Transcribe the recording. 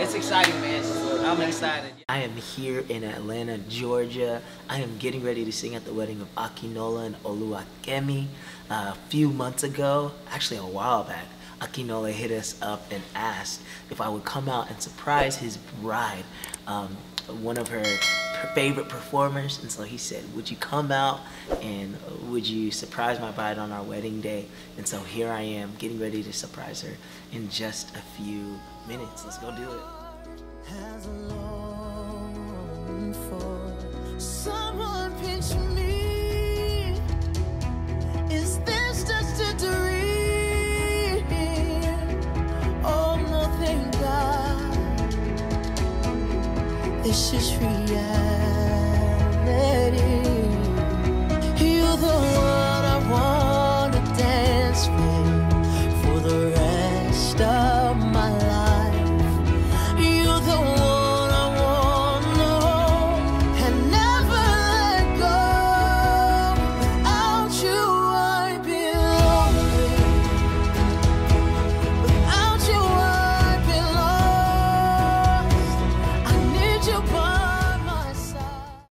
it's exciting, man. I'm excited. I am here in Atlanta, Georgia. I am getting ready to sing at the wedding of Akinola and Oluwakemi. A few months ago, actually a while back, Akinola hit us up and asked if I would come out and surprise his bride, one of her favorite performers. And so he said, would you come out and would you surprise my bride on our wedding day? And so here I am getting ready to surprise her in just a few minutes. Let's go do it. Someone pinch me. Is this just a dream? Oh no, thank God. This is reality. You're the